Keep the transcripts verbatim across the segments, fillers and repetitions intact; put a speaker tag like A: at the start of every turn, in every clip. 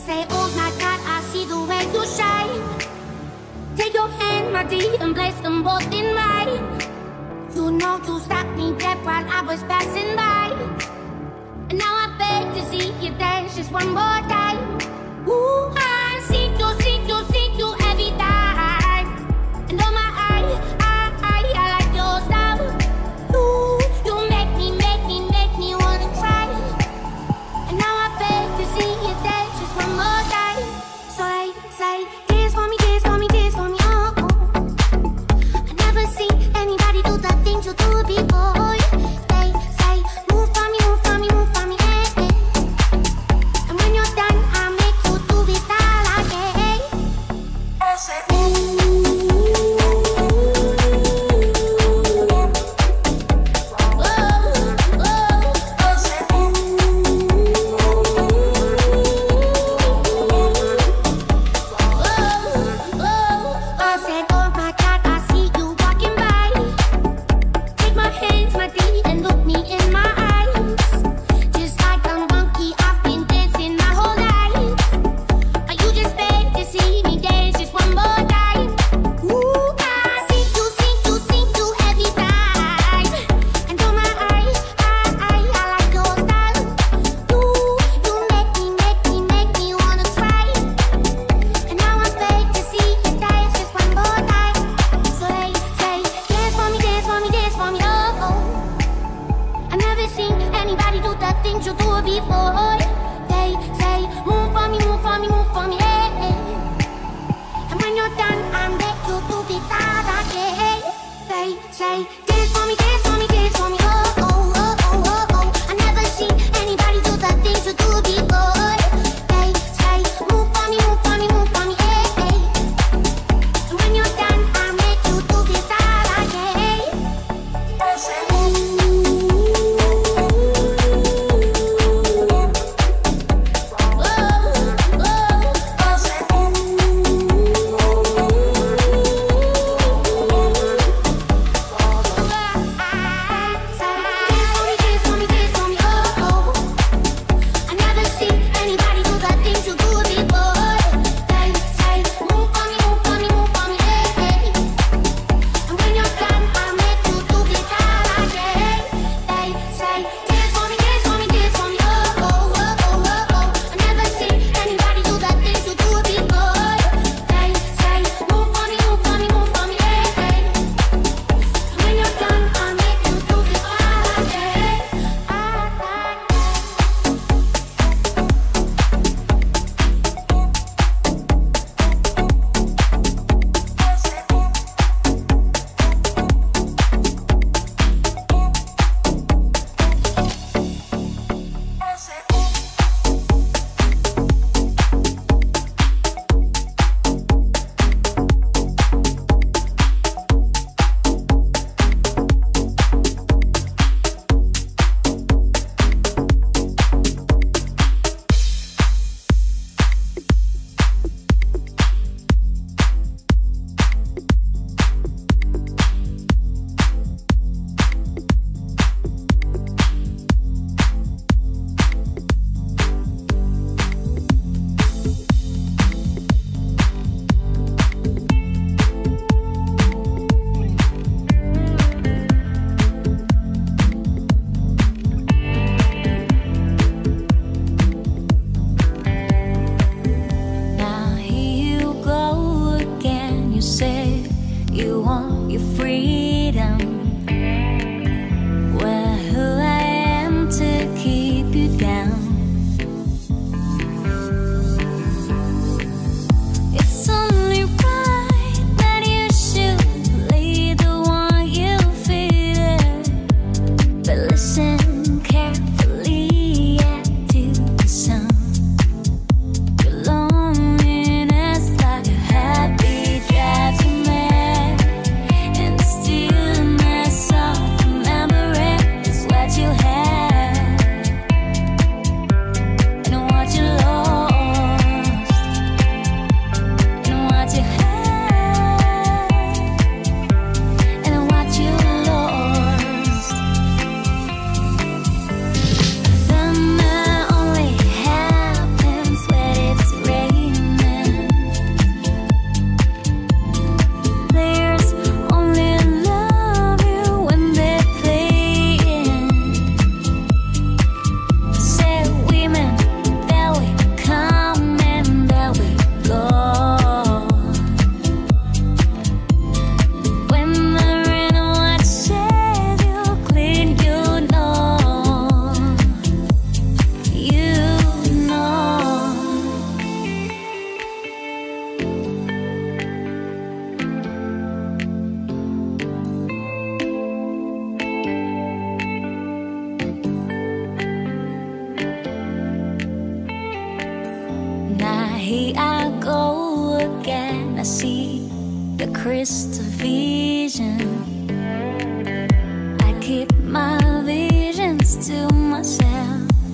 A: say, oh my God, I see the way you shine. Take your hand, my dear, and place them both in mine. You know you stopped me dead while I was passing by. And now I beg to see you dance just one more time. Ooh, I see you, see you, see you every time. And oh my, I, I, I, I like your style. Ooh, you make me, make me, make me wanna cry. And now I beg to see you dance just one more time. So they say, dance for me, dance for me, dance for me, oh, oh. I never seen anybody do the things you do before. They say, move for me, move for me, move for me, eh, eh. And when you're done, I'm Here I go again, I see the crystal vision. I keep my visions to myself.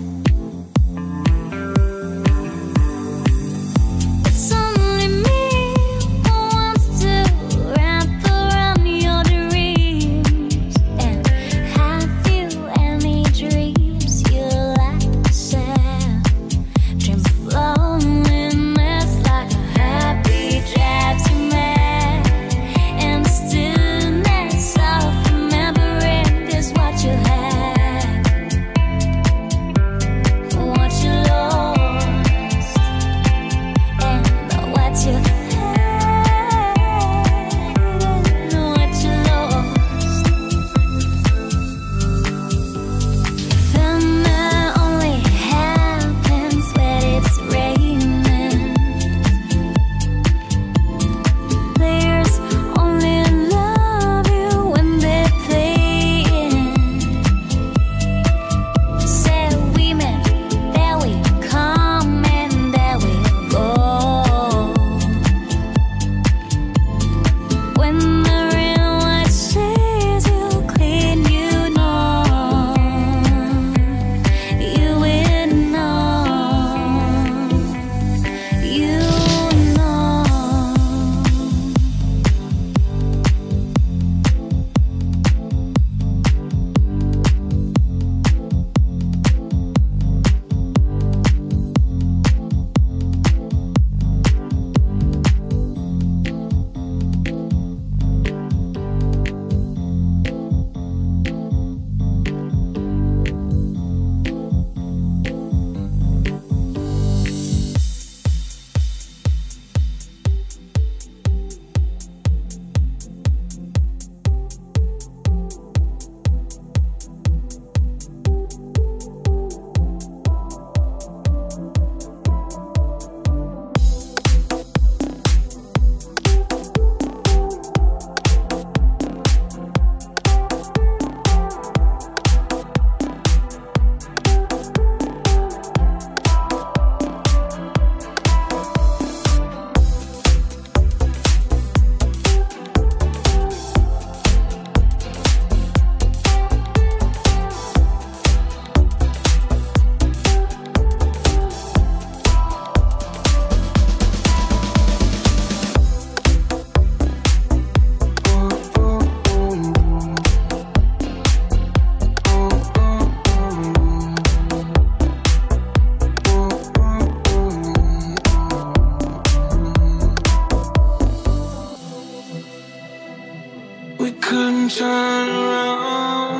B: Turn around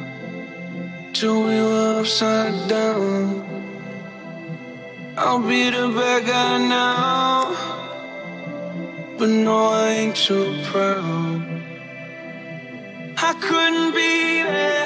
B: till we were upside down. I'll be the bad guy now, but no, I ain't too proud. I couldn't be there,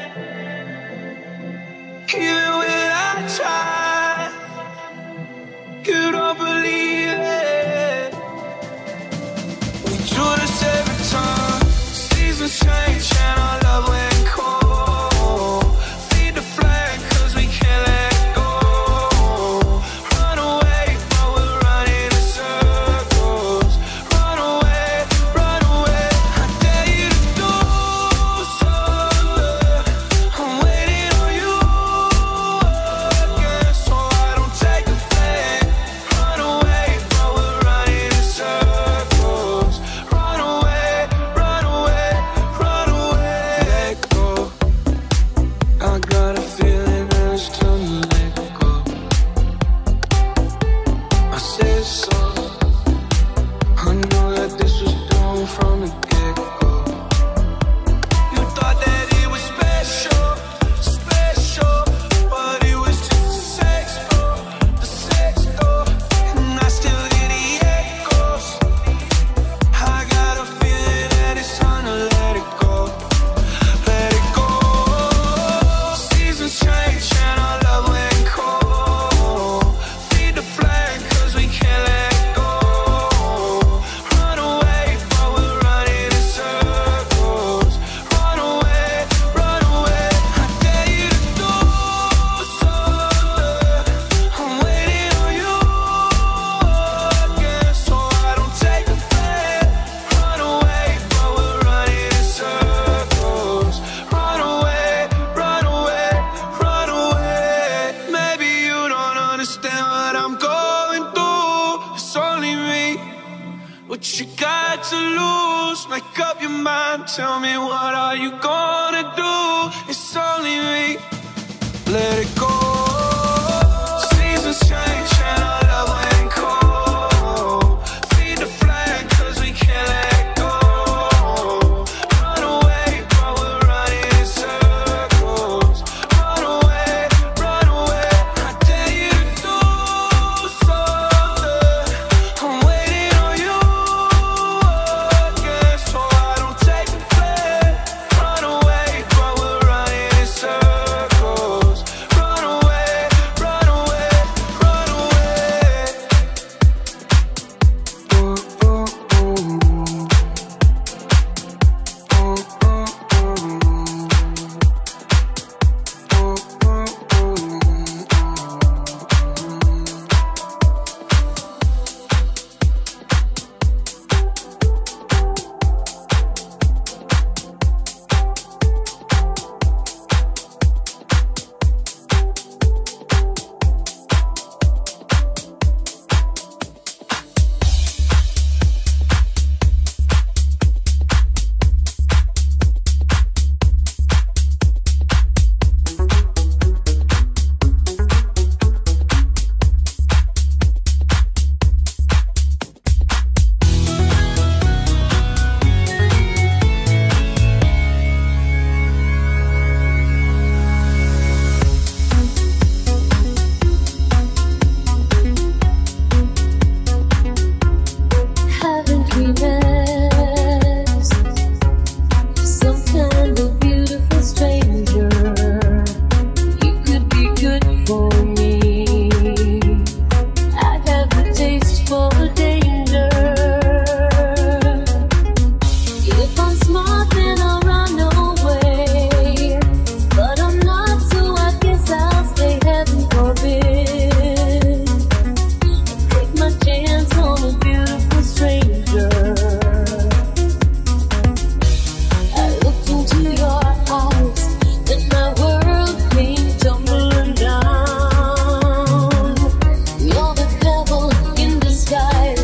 B: even when I tried. You don't believe it. We do this every time. Seasons change and our love went cold. Feed the flag cause we can't let go. Run away but we're running in circles. Run away, run away. I dare you to do so. I'm waiting on you again, so I don't take the blame. Run away. what you got to lose? Make up your mind, tell me what are you gonna do? It's only me, let it go. Seasons change and our love ain't cold. Feed the flag cause we can't let go. Run away but we're running in circles. Run away, run away, I dare you to do something. I'm waiting on you again, so I don't take the blame. Run away but we're running in circles. Run away, run away, run away. Ooh, ooh, ooh. Ooh, ooh,
C: Haven't we met? Some kind of beautiful stranger. You could be good for me. I have the taste for danger. If I'm smart, then I'll run away. But I'm not, so I guess I'll stay, heaven forbid. Take my chance on a beautiful stranger. I looked into your eyes, and my world came tumbling down. You're the devil in disguise.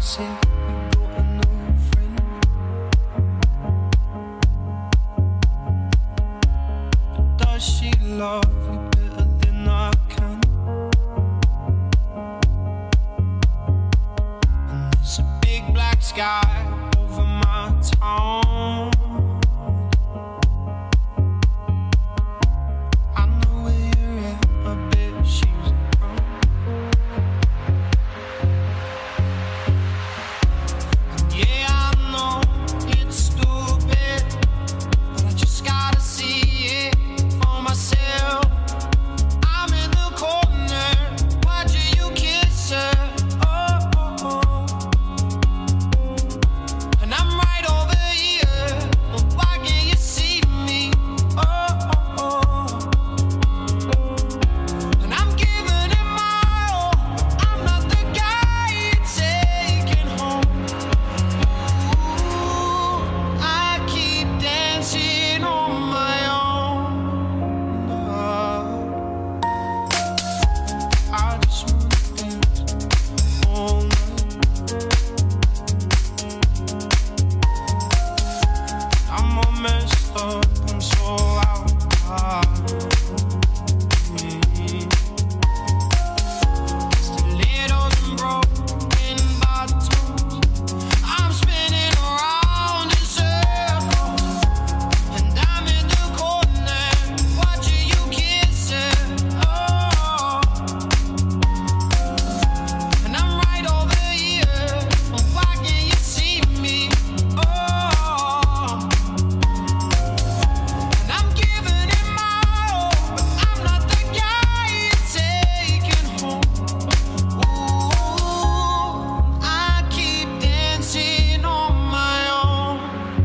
B: say you got a new friend, but does she love you better than I can? And there's a big black sky over my town. I know where you're at, I bet she's around. And yeah, I know it's stupid, but I just gotta see it for myself. I'm in the corner, watching you kiss her. Oh, oh, oh. And I'm right over here, but why can't you see me? Oh, oh, oh. And I'm giving it my all, I'm not the guy you're taking home. Ooh, I keep dancing on my own. No, I just wanna dance all night. I'm all messed up, I'm so out of stilettos and broken bottles. I'm spinning around in circles, and I'm in the corner watching you kiss her. Oh, and I'm right over here, but why can't you see me? Oh, and I'm giving it my all, but I'm not the guy you're taking home. Ooh, I keep dancing on my own,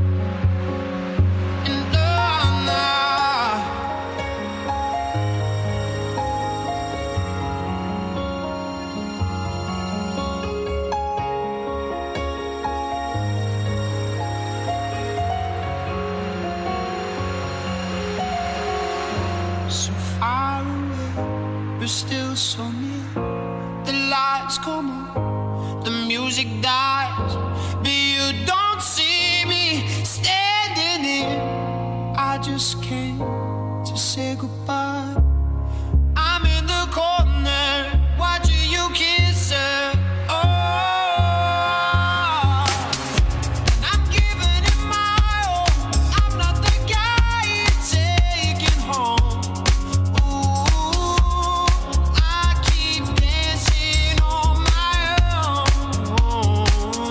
B: and I'm not. So far away, but still so near. The lights come on, the music dies, but you don't see me standing here. I just came to say goodbye. I'm in the corner watching you kiss her. Oh, I'm giving it my all, I'm not the guy you're taking home. Ooh, I keep dancing on my own.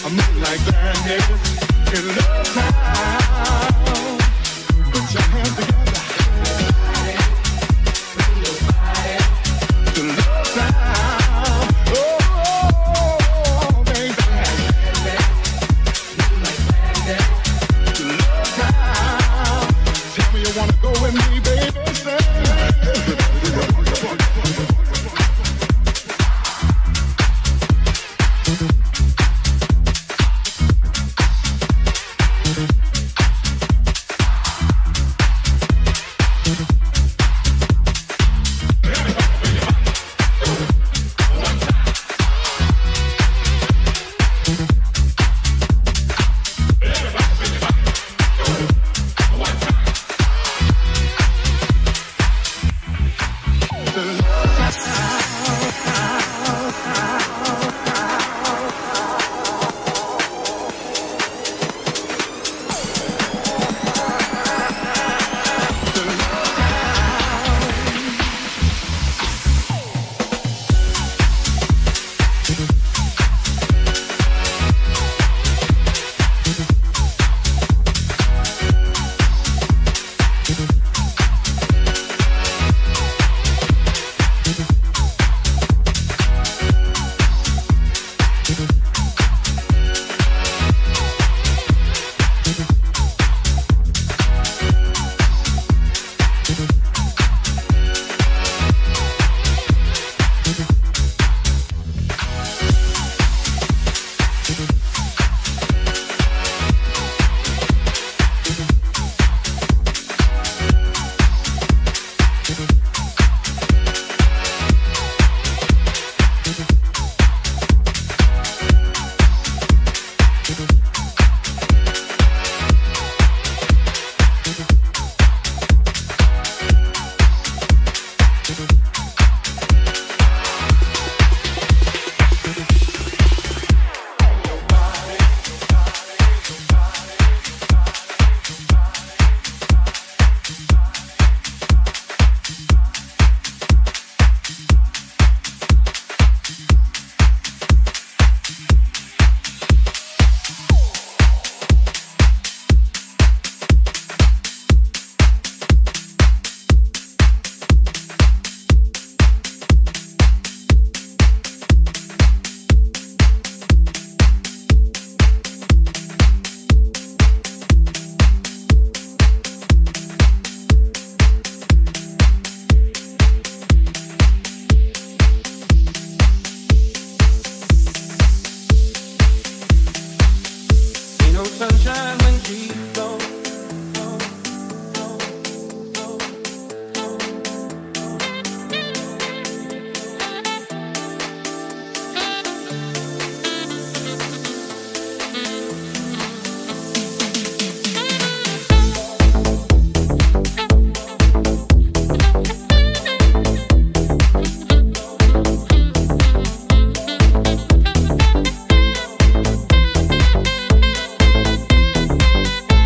A: Thank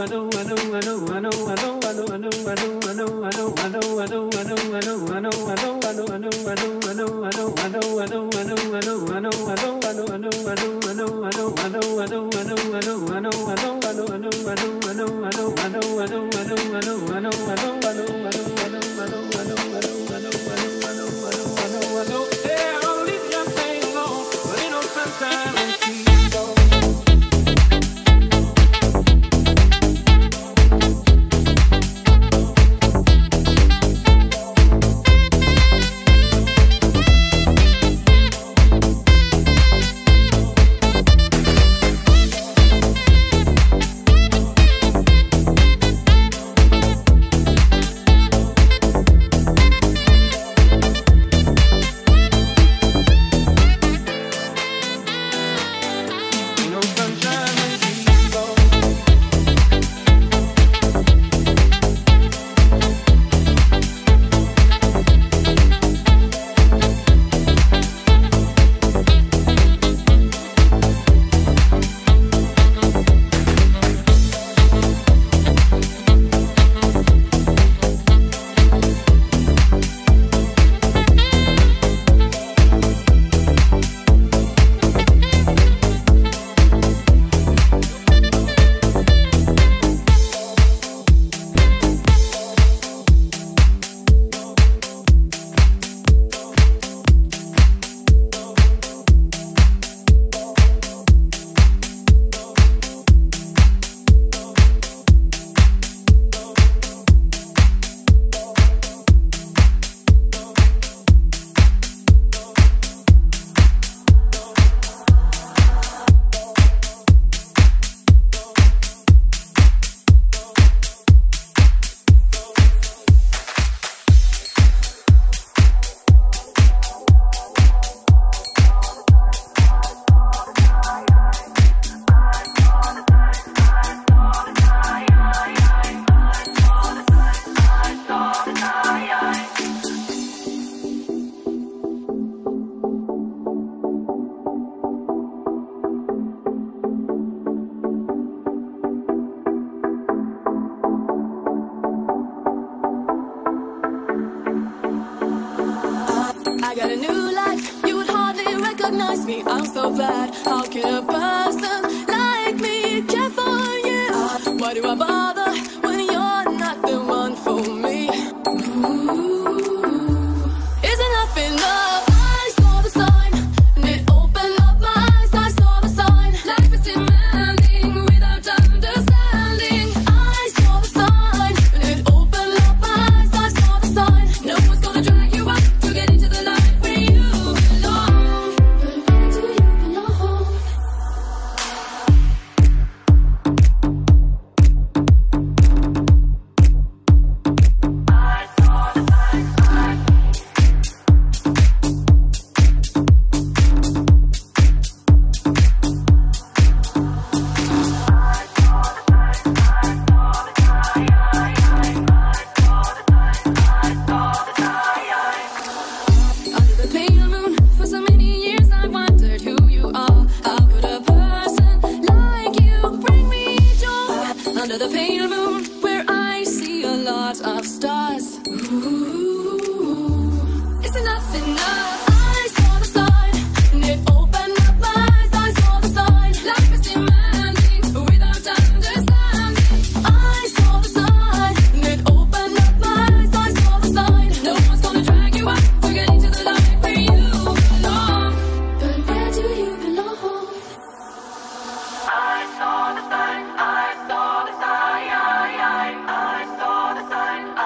D: I saw the sign, I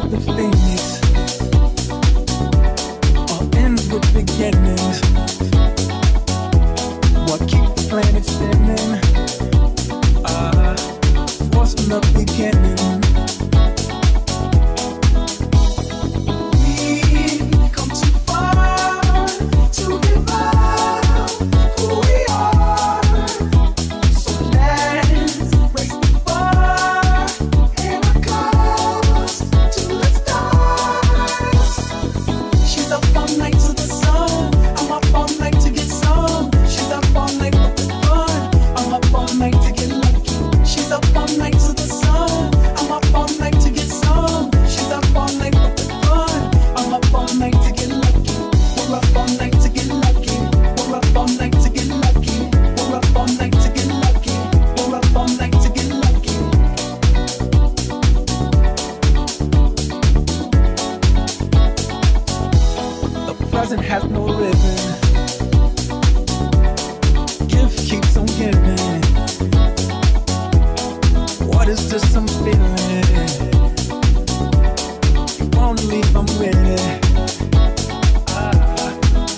B: the phoenix, all ends with beginnings. What keeps the planet spinning? Uh, force from the beginning. We've come too far to give up who we are. So let's raise the bar and our cause to the stars. She's up all night to the sun. I'm up all night to get some. She's up all night for the fun. I'm up all night to get lucky. She's up all night to the sun. I'm up all night to get some. She's up all night for the fun. I'm up all night to get lucky. We're up all night to get lucky. We're up all night to get lucky. We're up all night to get lucky. We're up all night to get lucky. The present has no ribbon. Gift keeps on giving. What is this I'm feeling? You won't leave, I'm with it. Ah.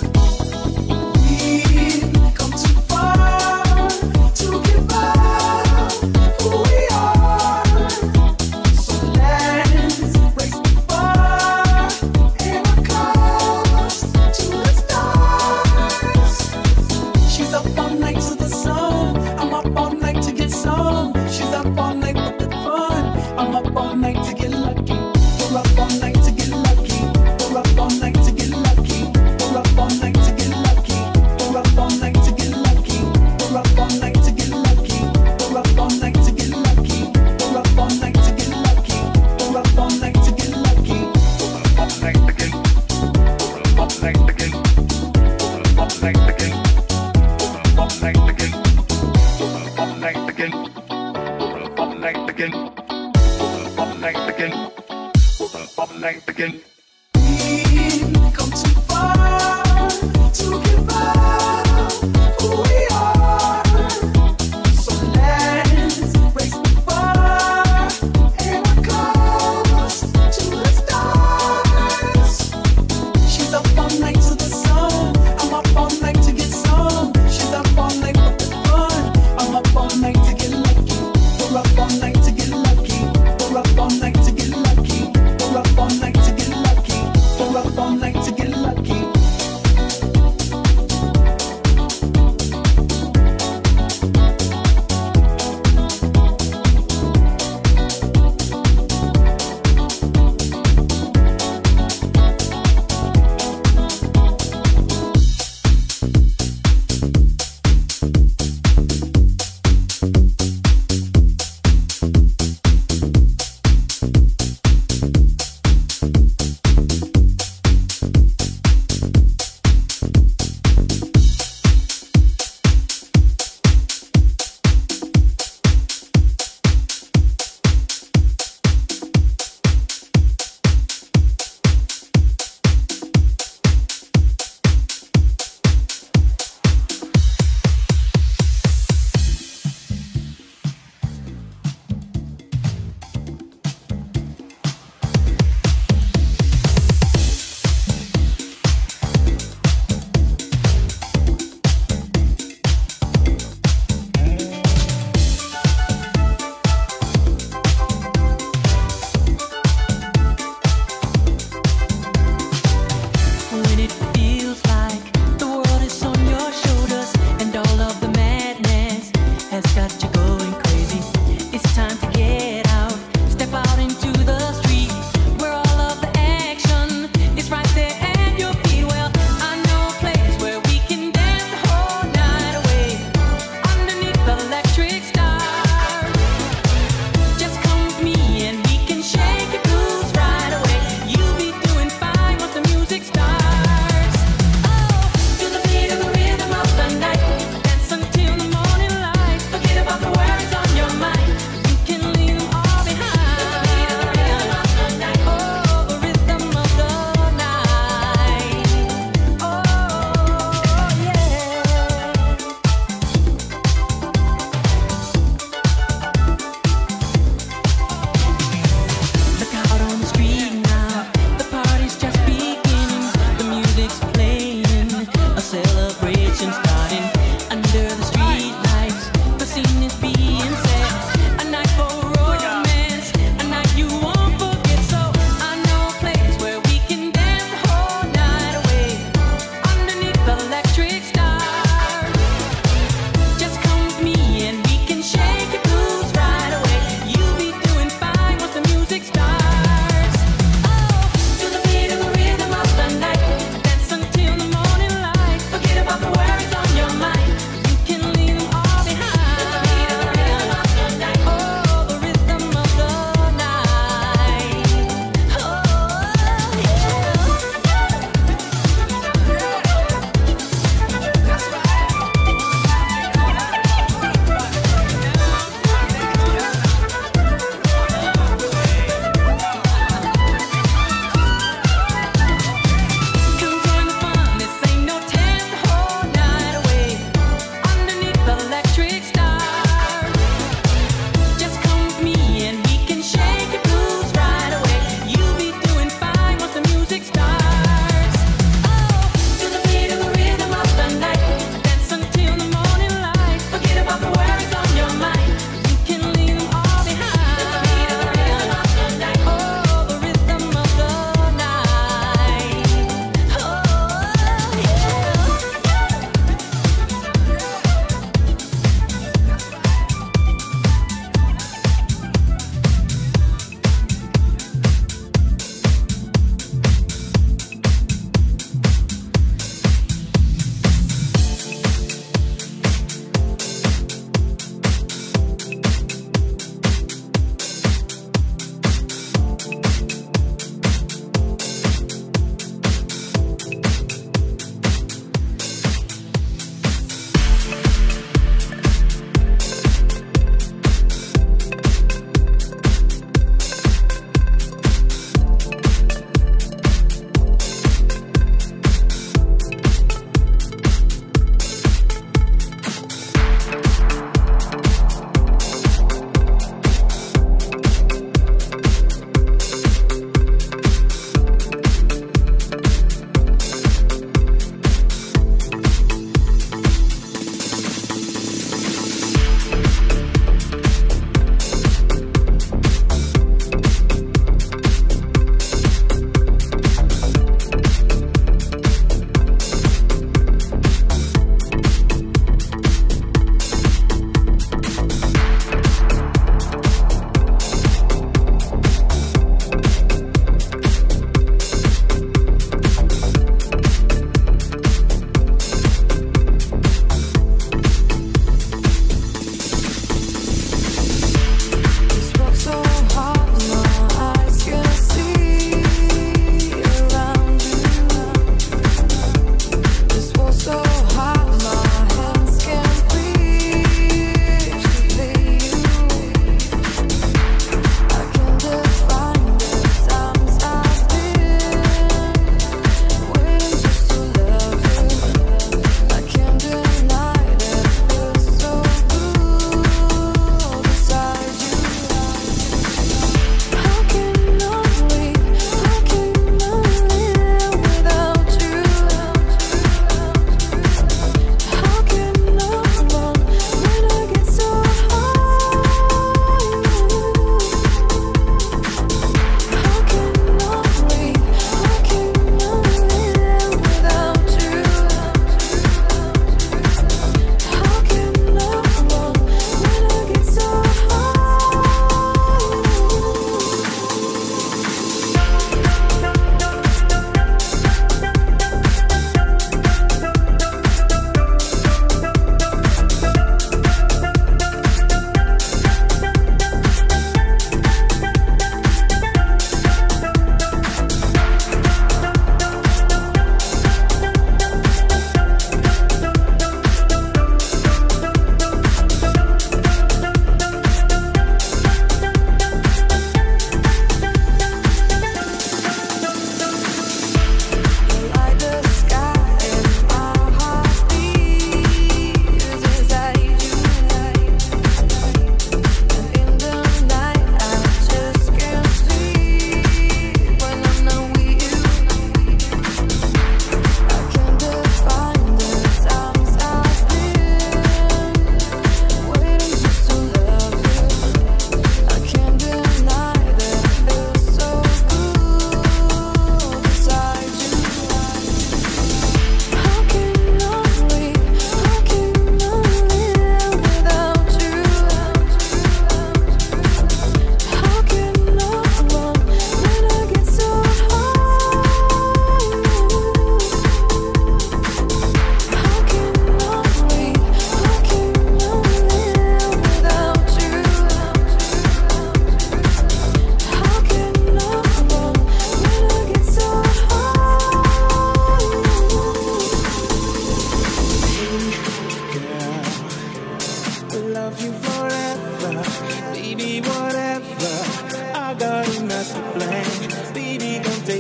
B: We've come too far to give up who we are. So let's raise the bar and our cause to the stars. She's up all night to the sun. I'm up all night to get some. She's up all night for the fun. I'm up all night to get lucky. We're up all night to get lucky. We're up all night to get lucky. We're up all night to get lucky. We're up all night to get lucky. We're up all night to get lucky. We're up all night to get lucky. We're up all night to get lucky. We're up all night to get lucky. We're up all night to get. We're up all night to get. We're up all night to get. We're up all night to get. We're up all night to get. We're up all night to get. We're up all night to get. We're up all night to get. We've come too far to give up who we are. So let's raise the bar and our cause to the stars. She's up all night to the sun. I'm up all night to get some. She's up all night for the fun. I'm up all night to get lucky. We're up all night to get lucky. We're up all night to get lucky. We're up all night to get lucky. We're up all night.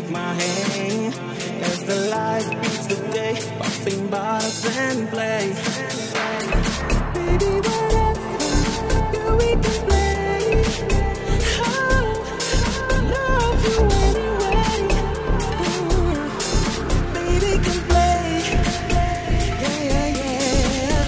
D: take my hand as the light beats the day, popping bottles and play. Baby, whatever you we can play. Oh, I love you anyway. Oh, baby can play. Yeah, yeah, yeah.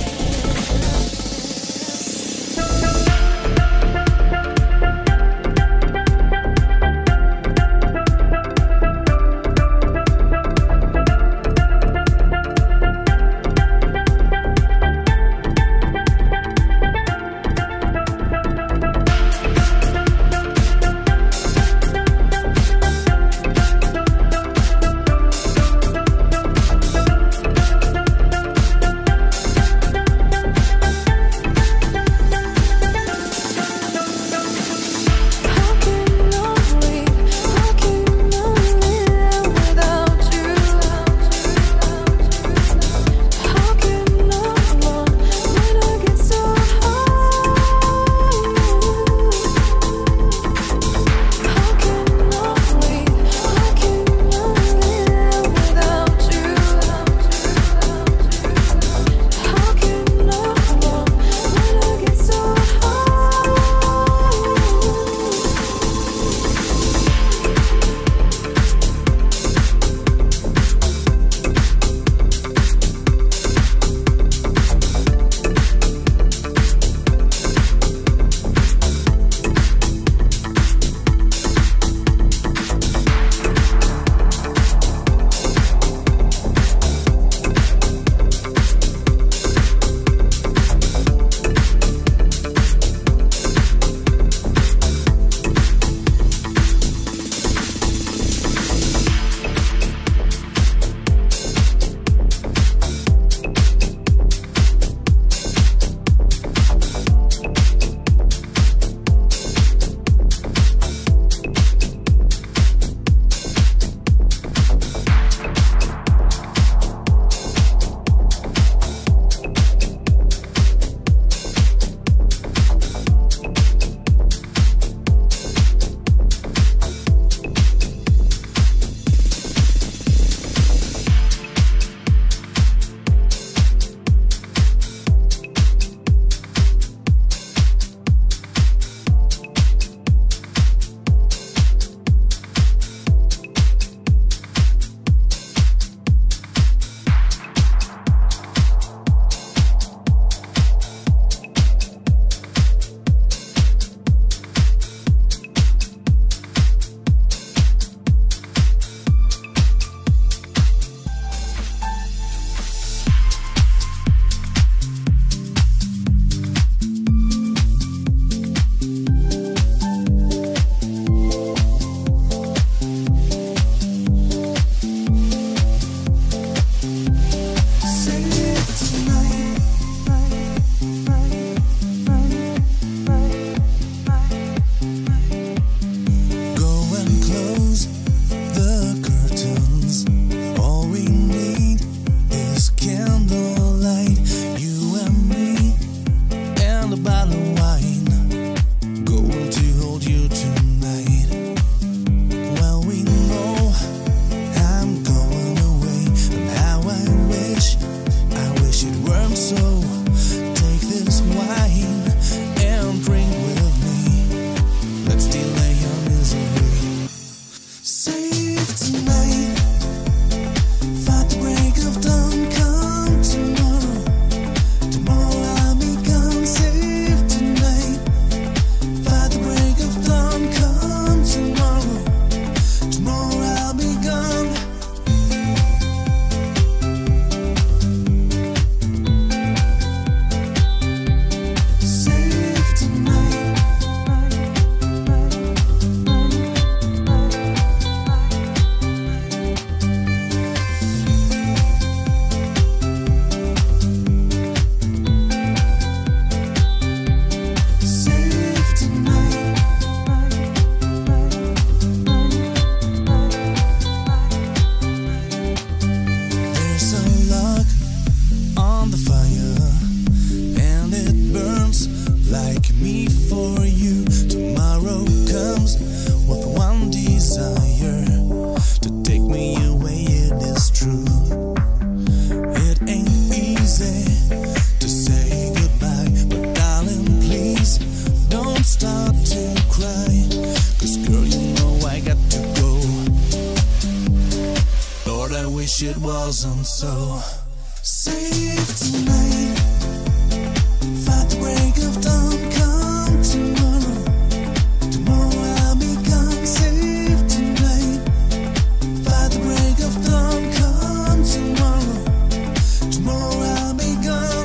D: wish it wasn't so. Save tonight, fight the break of dawn, come tomorrow. Tomorrow I'll be gone. Save tonight, fight the break of dawn, come tomorrow. Tomorrow I'll be gone.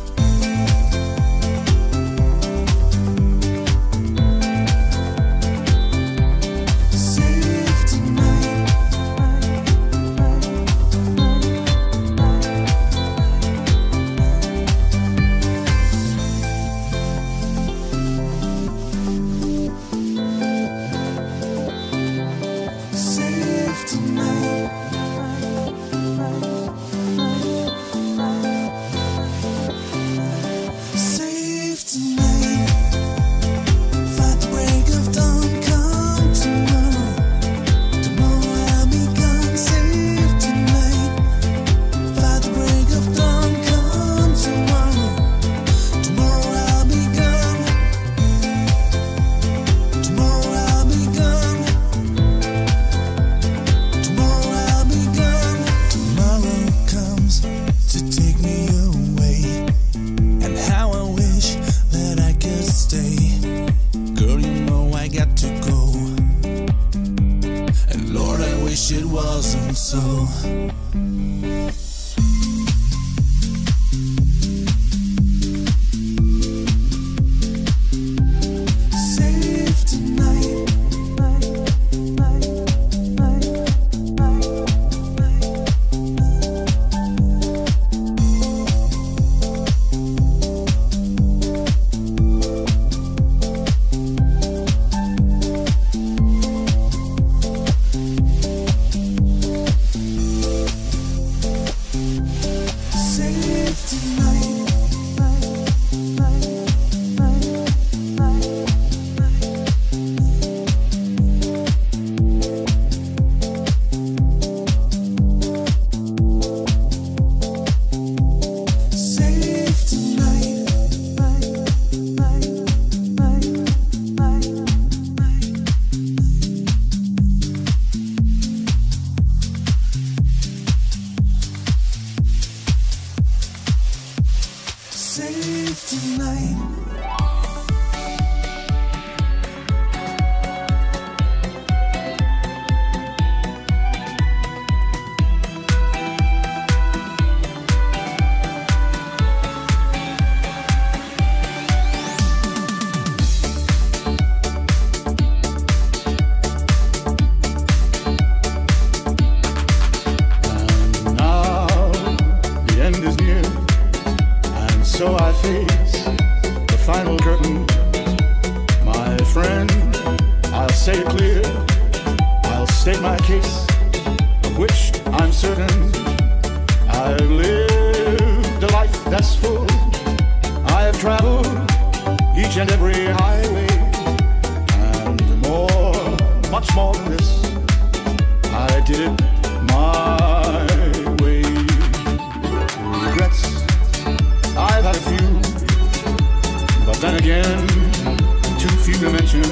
D: Save tonight. Save tonight. Save tonight. Fight the break of dawn, come tomorrow. Tomorrow I'll be gone. Save tonight. Fight the break of dawn, come tomorrow. Tomorrow I'll be gone. Tomorrow I'll be gone. Tomorrow I'll be gone. Tomorrow comes to take me away, and how I wish that I could stay. Girl, you know I got to go, and Lord, I wish it wasn't so. Save tonight. Save tonight. Save tonight. Save tonight.
E: And now the end is near, and so I face the final curtain. My friend, I'll say it clear, I'll state my case, of which I'm certain. I've lived a life that's full. I have traveled each and every highway, and more, much more than this, I did it my way. Regrets, I've had a few, but then again, too few to mention.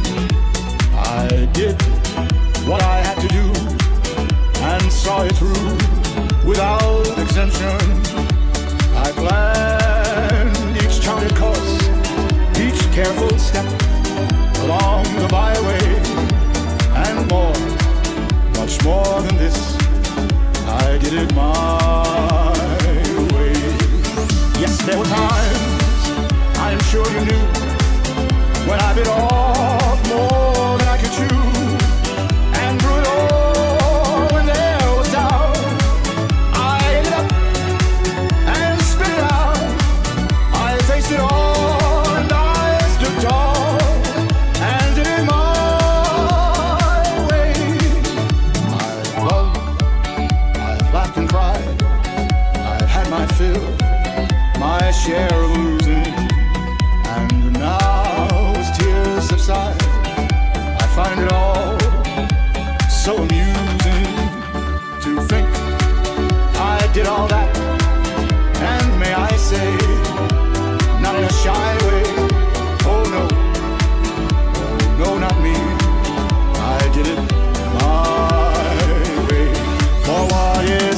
E: I did what I had to do and saw it through without exemption. I planned each charted course, each careful step along the byway, and more, much more than this, I did it my way. Yes, there were times, I am sure you knew, when I bit off more than I could chew, and through it all, when there was doubt, I ate it up and spit it out. I faced it all, and I stood tall, and did it my way. I've loved, I've laughed and cried, I've had my fill, my share of losing, and now as tears subside, I find it all so amusing to think I did all that, and may I say, not in a shy way, oh no, oh no, not me, I did it my way. For what is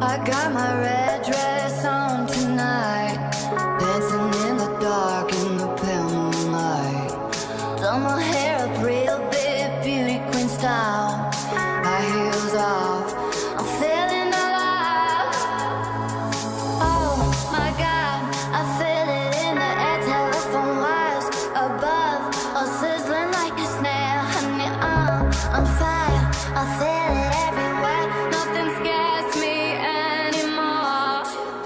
F: I got my red dress on tonight, dancing in the dark in the pale moonlight. Done my hair up real big, beauty queen style. High heels off, I'm feeling alive. Oh my God, I feel it in the air. Telephone wires above, all sizzling like a snare. Honey, I'm on fire, I feel it everywhere. Nothing scares me anymore.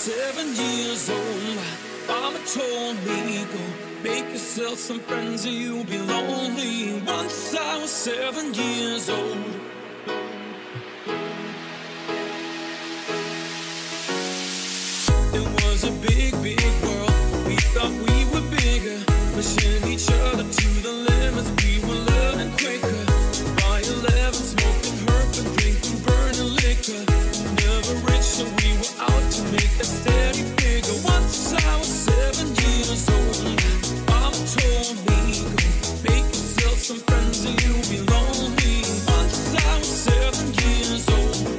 B: seven years old, Mama told me go make yourself some friends or you'll be lonely. Once I was seven years old. It was a big, big world. We thought we were bigger, pushing each other to the limits. We were learning quicker. By eleven, smoking herb and drinking, burning liquor. Never rich, so we were out to make that steady figure. Once I was seven years old, Mama told me, go make yourself some friends and you'll be lonely. Once I was seven years old.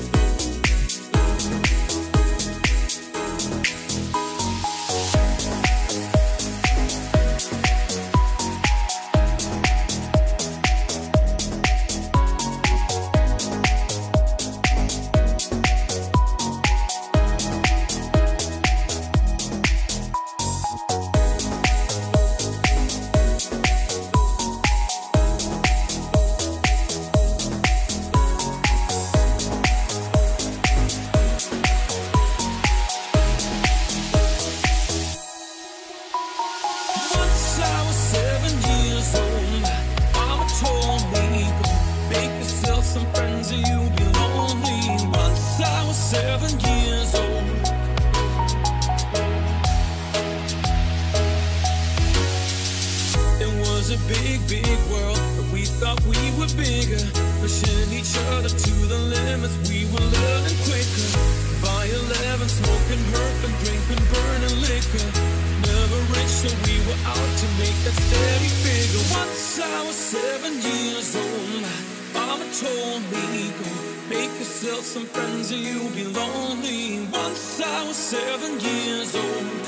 B: Once I was seven years old, Mama told me, go make yourself some friends or you'll be lonely. Once I was seven years old. It was a big, big world, but we thought we were bigger, pushing each other to the limits. We were learning quicker. By eleven, smoking herb and drinking, burning liquor. Never rich, so we were out to make that steady figure. Once I was seven years old, Mama told me, go make yourself some friends or you'll be lonely. Once I was seven years old.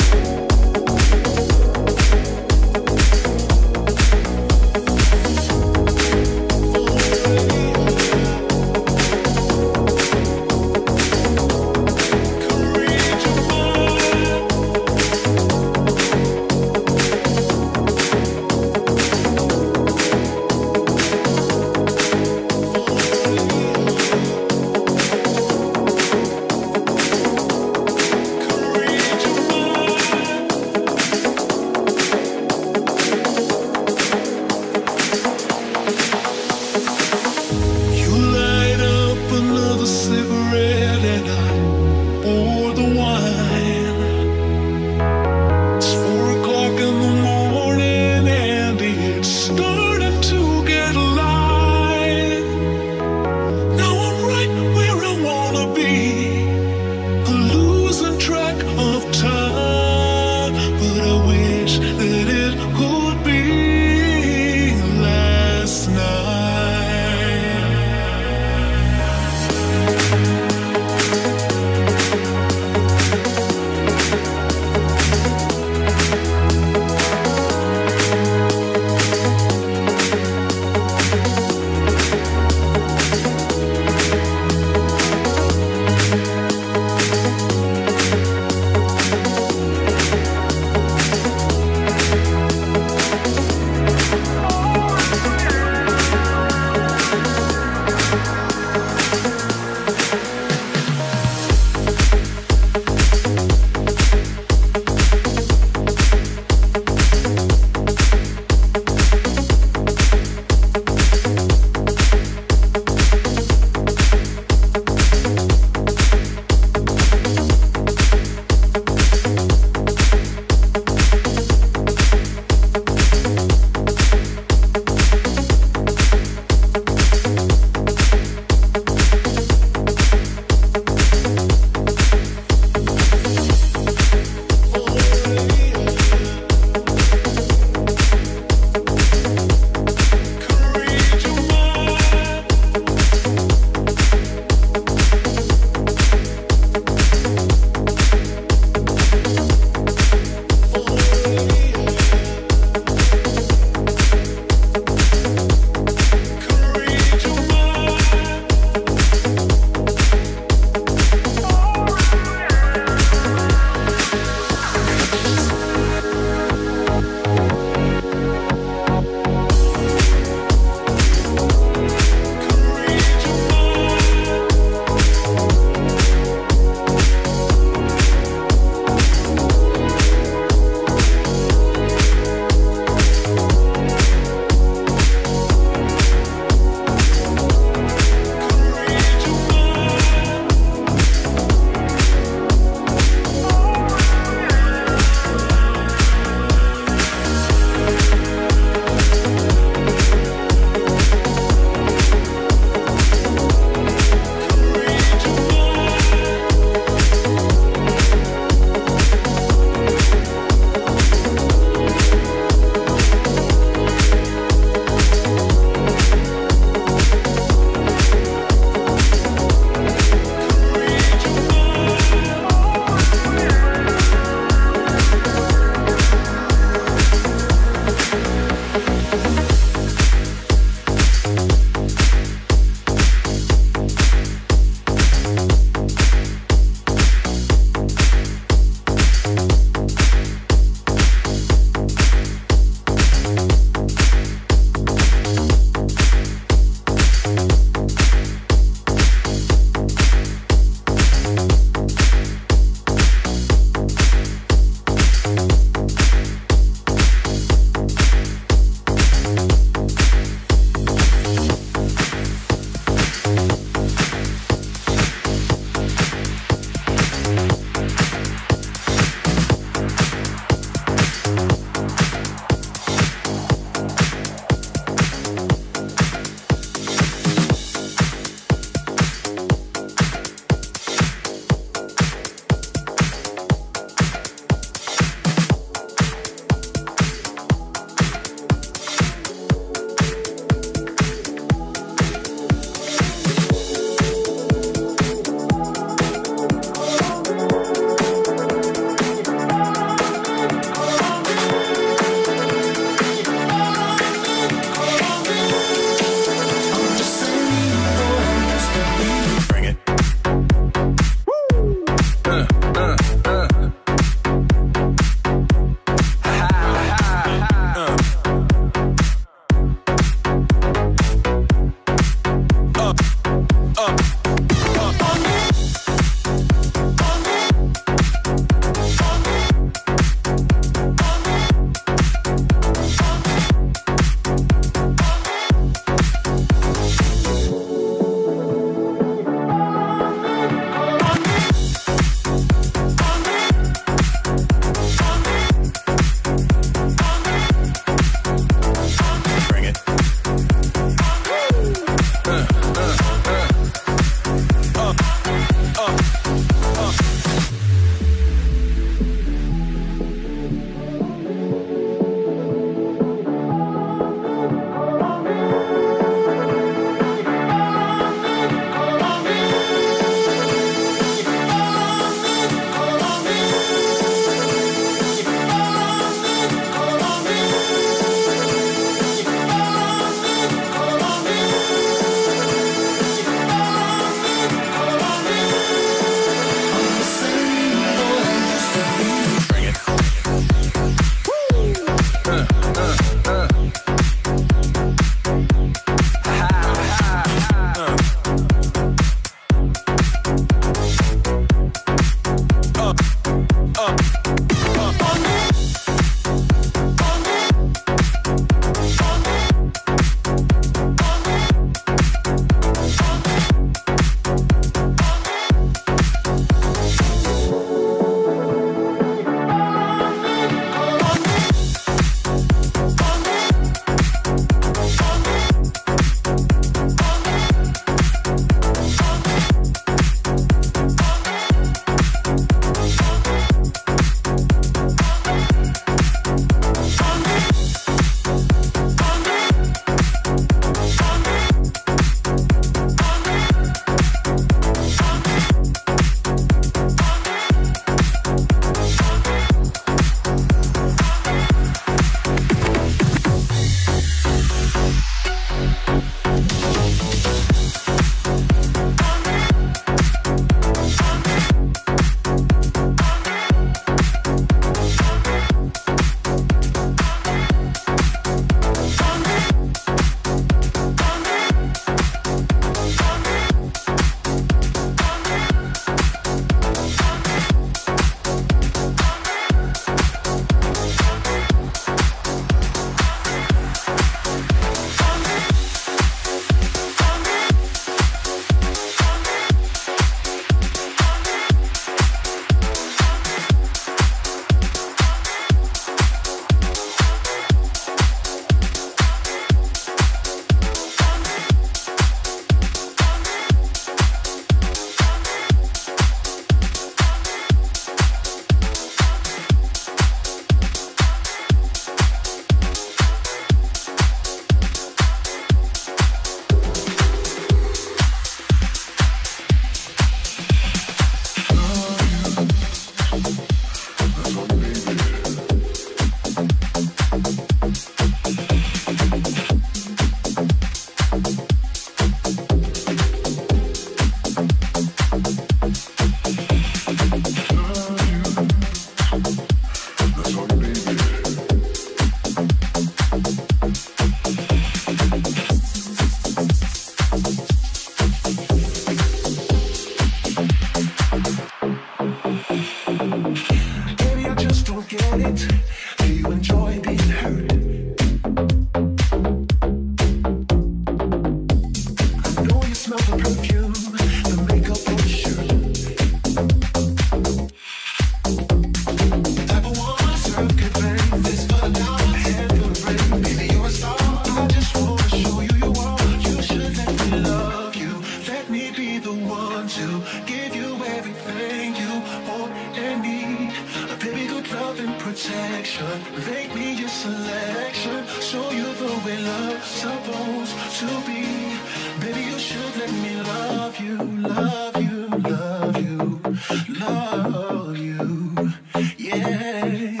D: Make me your selection. Show you the way love's supposed to be. Baby, you should let me love you, love you, love you, love you. Yeah.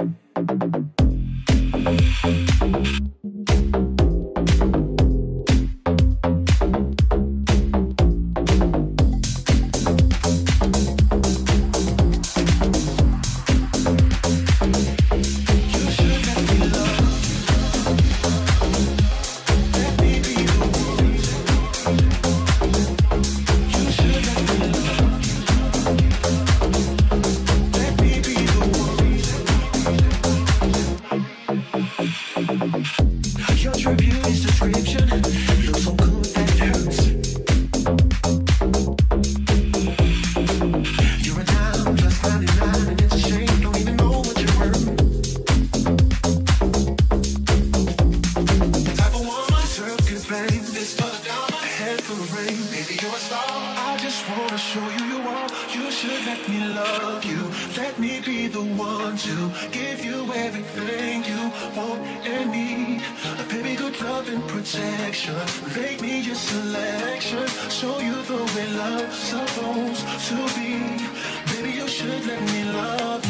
D: Make me your selection. Show you the way love's supposed to be. Baby, you should let me love